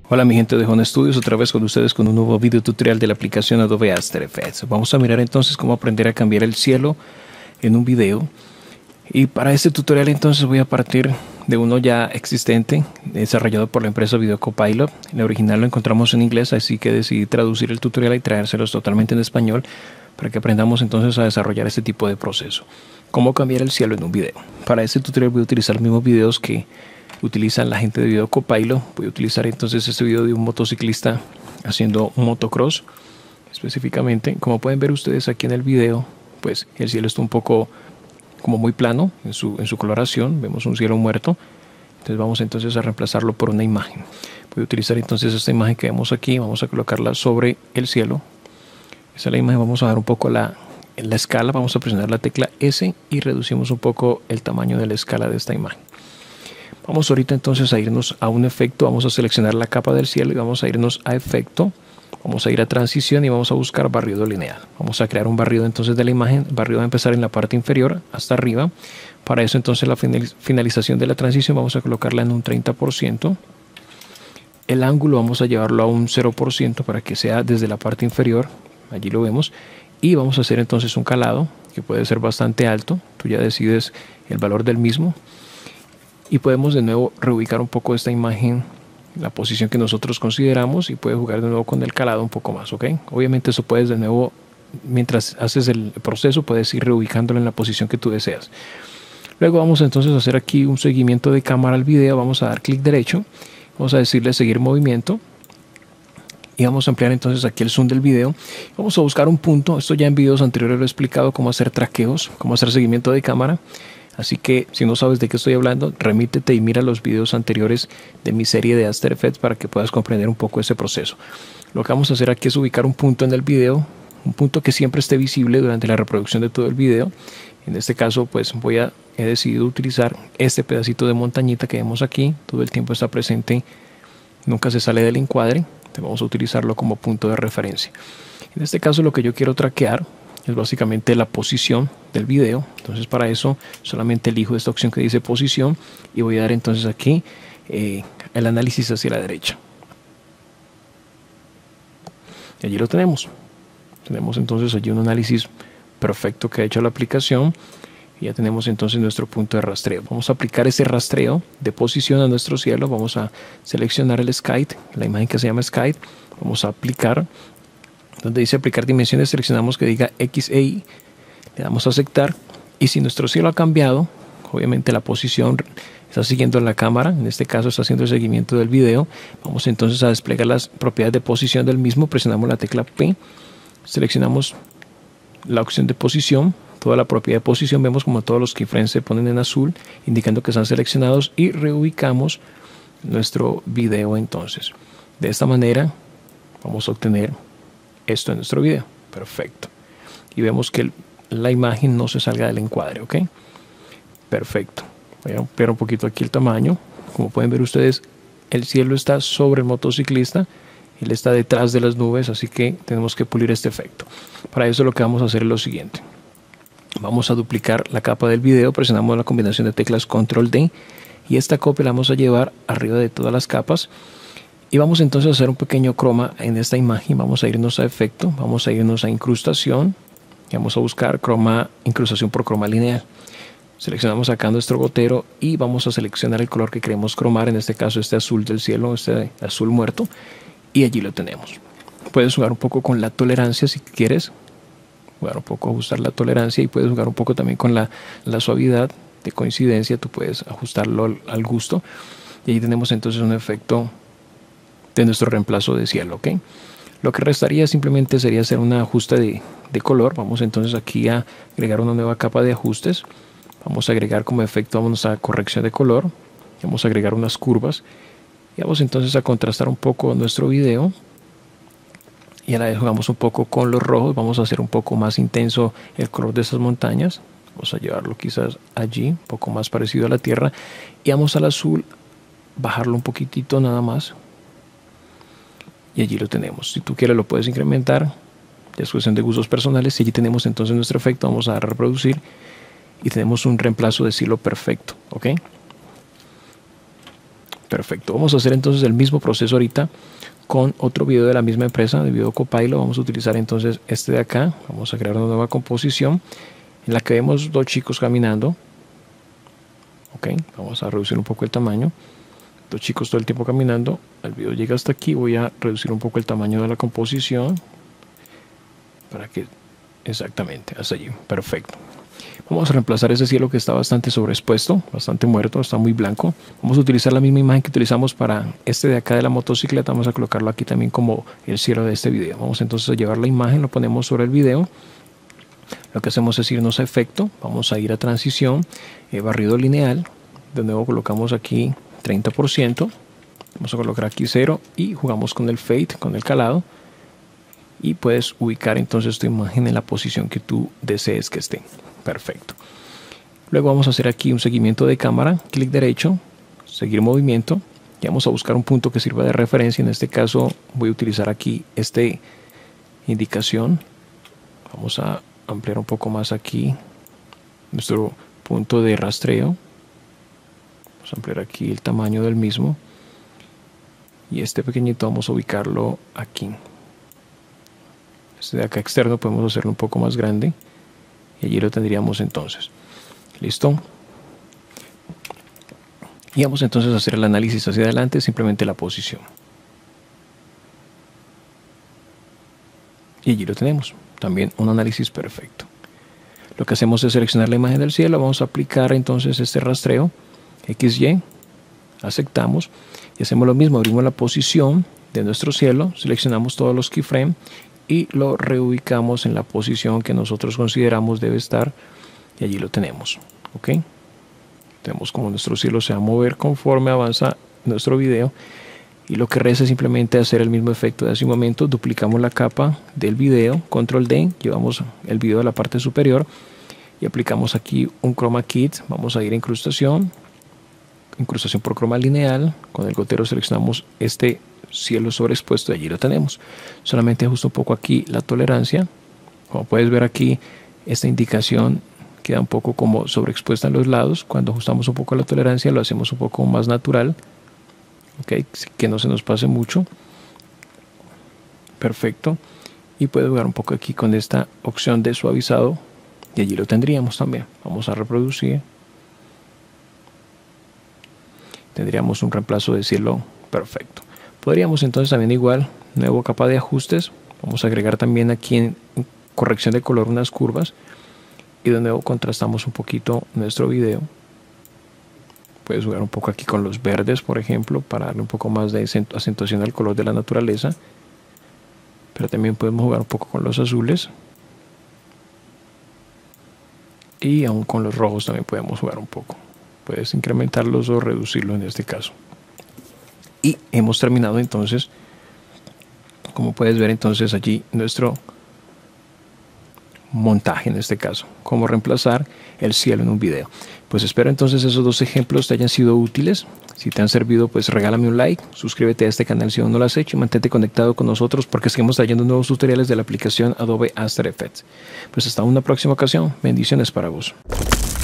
Hola mi gente de Home Studios, otra vez con ustedes con un nuevo video tutorial de la aplicación Adobe After Effects. Vamos a mirar entonces cómo aprender a cambiar el cielo en un video. Y para este tutorial entonces voy a partir de uno ya existente, desarrollado por la empresa Video Copilot. El original lo encontramos en inglés, así que decidí traducir el tutorial y traérselos totalmente en español para que aprendamos entonces a desarrollar este tipo de proceso. Cómo cambiar el cielo en un video. Para este tutorial voy a utilizar los mismos videos que utilizan la gente de Video Copilot. Voy a utilizar entonces este video de un motociclista haciendo un motocross específicamente. Como pueden ver ustedes aquí en el video, pues el cielo está un poco como muy plano en su coloración. Vemos un cielo muerto. Entonces vamos entonces a reemplazarlo por una imagen. Voy a utilizar entonces esta imagen que vemos aquí. Vamos a colocarla sobre el cielo. Esa es la imagen. Vamos a dar un poco en la escala. Vamos a presionar la tecla S y reducimos un poco el tamaño de la escala de esta imagen. Vamos ahorita entonces a irnos a un efecto. Vamos a seleccionar la capa del cielo y vamos a irnos a efecto. Vamos a ir a transición y vamos a buscar barrido lineal. Vamos a crear un barrido entonces de la imagen. El barrido va a empezar en la parte inferior hasta arriba. Para eso entonces la finalización de la transición vamos a colocarla en un 30%. El ángulo vamos a llevarlo a un 0% para que sea desde la parte inferior. Allí lo vemos. Y vamos a hacer entonces un calado que puede ser bastante alto. Tú ya decides el valor del mismo. Y podemos de nuevo reubicar un poco esta imagen en la posición que nosotros consideramos y puedes jugar de nuevo con el calado un poco más, ¿ok? Obviamente eso puedes de nuevo, mientras haces el proceso, puedes ir reubicándolo en la posición que tú deseas. Luego vamos entonces a hacer aquí un seguimiento de cámara al video. Vamos a dar clic derecho, vamos a decirle seguir movimiento y vamos a ampliar entonces aquí el zoom del video. Vamos a buscar un punto. Esto ya en videos anteriores lo he explicado, cómo hacer traqueos, cómo hacer seguimiento de cámara. Así que si no sabes de qué estoy hablando, remítete y mira los videos anteriores de mi serie de After Effects para que puedas comprender un poco ese proceso. Lo que vamos a hacer aquí es ubicar un punto en el video, un punto que siempre esté visible durante la reproducción de todo el video. En este caso, pues he decidido utilizar este pedacito de montañita que vemos aquí. Todo el tiempo está presente, nunca se sale del encuadre. Entonces vamos a utilizarlo como punto de referencia. En este caso, lo que yo quiero traquear es básicamente la posición del video. Entonces para eso solamente elijo esta opción que dice posición y voy a dar entonces aquí el análisis hacia la derecha. Y allí lo tenemos. Tenemos entonces allí un análisis perfecto que ha hecho la aplicación. Y ya tenemos entonces nuestro punto de rastreo. Vamos a aplicar ese rastreo de posición a nuestro cielo. Vamos a seleccionar el Skite, la imagen que se llama Skite. Vamos a aplicar. Donde dice aplicar dimensiones, seleccionamos que diga X e Y, le damos a aceptar y si nuestro cielo ha cambiado, obviamente la posición está siguiendo la cámara, en este caso está haciendo el seguimiento del video. Vamos entonces a desplegar las propiedades de posición del mismo, presionamos la tecla P, seleccionamos la opción de posición, toda la propiedad de posición, vemos como todos los keyframes se ponen en azul, indicando que están seleccionados y reubicamos nuestro video entonces. De esta manera vamos a obtener esto en nuestro video. Perfecto. Y vemos que la imagen no se salga del encuadre, ¿ok? Perfecto. Voy a ampliar un poquito aquí el tamaño. Como pueden ver ustedes, el cielo está sobre el motociclista. Él está detrás de las nubes, así que tenemos que pulir este efecto. Para eso lo que vamos a hacer es lo siguiente. Vamos a duplicar la capa del video. Presionamos la combinación de teclas Control D. Y esta copia la vamos a llevar arriba de todas las capas. Y vamos entonces a hacer un pequeño croma en esta imagen. Vamos a irnos a efecto, vamos a irnos a incrustación y vamos a buscar incrustación por croma lineal. Seleccionamos acá nuestro gotero y vamos a seleccionar el color que queremos cromar, en este caso este azul del cielo, este azul muerto, y allí lo tenemos. Puedes jugar un poco con la tolerancia si quieres, jugar un poco, ajustar la tolerancia, y puedes jugar un poco también con la suavidad de coincidencia. Tú puedes ajustarlo al gusto y ahí tenemos entonces un efecto de nuestro reemplazo de cielo, ¿ok? Lo que restaría simplemente sería hacer un ajuste de color. Vamos entonces aquí a agregar una nueva capa de ajustes. Vamos a agregar como efecto, vamos a corrección de color. Vamos a agregar unas curvas. Y vamos entonces a contrastar un poco nuestro video. Y a la vez jugamos un poco con los rojos. Vamos a hacer un poco más intenso el color de estas montañas. Vamos a llevarlo quizás allí, un poco más parecido a la tierra. Y vamos al azul, bajarlo un poquitito nada más. Y allí lo tenemos. Si tú quieres lo puedes incrementar. Ya es cuestión de gustos personales. Y allí tenemos entonces nuestro efecto. Vamos a dar a reproducir. Y tenemos un reemplazo de cielo perfecto. ¿Ok? Perfecto. Vamos a hacer entonces el mismo proceso ahorita con otro video de la misma empresa, de Video Copilot. Vamos a utilizar entonces este de acá. Vamos a crear una nueva composición en la que vemos dos chicos caminando. Ok, vamos a reducir un poco el tamaño. Dos chicos todo el tiempo caminando. El video llega hasta aquí. Voy a reducir un poco el tamaño de la composición para que exactamente hasta allí. Perfecto. Vamos a reemplazar ese cielo que está bastante sobreexpuesto, bastante muerto, está muy blanco. Vamos a utilizar la misma imagen que utilizamos para este de acá de la motocicleta. Vamos a colocarlo aquí también como el cielo de este video. Vamos entonces a llevar la imagen, lo ponemos sobre el video. Lo que hacemos es irnos a efecto, vamos a ir a transición, barrido lineal. De nuevo colocamos aquí 30%. Vamos a colocar aquí 0 y jugamos con el fade, con el calado. Y puedes ubicar entonces tu imagen en la posición que tú desees que esté. Perfecto. Luego vamos a hacer aquí un seguimiento de cámara, clic derecho, seguir movimiento y vamos a buscar un punto que sirva de referencia. En este caso voy a utilizar aquí esta indicación. Vamos a ampliar un poco más aquí nuestro punto de rastreo. Vamos a ampliar aquí el tamaño del mismo y este pequeñito vamos a ubicarlo aquí. Este de acá externo podemos hacerlo un poco más grande y allí lo tendríamos entonces. Listo. Y vamos entonces a hacer el análisis hacia adelante, simplemente la posición. Y allí lo tenemos. También un análisis perfecto. Lo que hacemos es seleccionar la imagen del cielo. Vamos a aplicar entonces este rastreo XY. Aceptamos. Y hacemos lo mismo. Abrimos la posición de nuestro cielo. Seleccionamos todos los keyframes. Y lo reubicamos en la posición que nosotros consideramos debe estar y allí lo tenemos. Ok, tenemos como nuestro cielo se va a mover conforme avanza nuestro video y lo que resta es simplemente hacer el mismo efecto de hace un momento. Duplicamos la capa del video, control D, llevamos el video a la parte superior y aplicamos aquí un chroma key. Vamos a ir a incrustación por croma lineal. Con el gotero seleccionamos este cielo sobreexpuesto y allí lo tenemos. Solamente ajusto un poco aquí la tolerancia. Como puedes ver aquí, esta indicación queda un poco como sobreexpuesta en los lados. Cuando ajustamos un poco la tolerancia lo hacemos un poco más natural, okay, que no se nos pase mucho. Perfecto. Y puedes jugar un poco aquí con esta opción de suavizado y allí lo tendríamos también. Vamos a reproducir. Tendríamos un reemplazo de cielo perfecto. Podríamos entonces también igual, nuevo capa de ajustes. Vamos a agregar también aquí en corrección de color unas curvas. Y de nuevo contrastamos un poquito nuestro video. Puedes jugar un poco aquí con los verdes, por ejemplo, para darle un poco más de acentuación al color de la naturaleza. Pero también podemos jugar un poco con los azules. Y aún con los rojos también podemos jugar un poco. Puedes incrementarlos o reducirlos en este caso. Y hemos terminado entonces, como puedes ver entonces allí nuestro montaje en este caso, cómo reemplazar el cielo en un video. Pues espero entonces esos dos ejemplos te hayan sido útiles. Si te han servido, pues regálame un like, suscríbete a este canal si aún no lo has hecho y mantente conectado con nosotros porque seguimos trayendo nuevos tutoriales de la aplicación Adobe After Effects. Pues hasta una próxima ocasión, bendiciones para vos.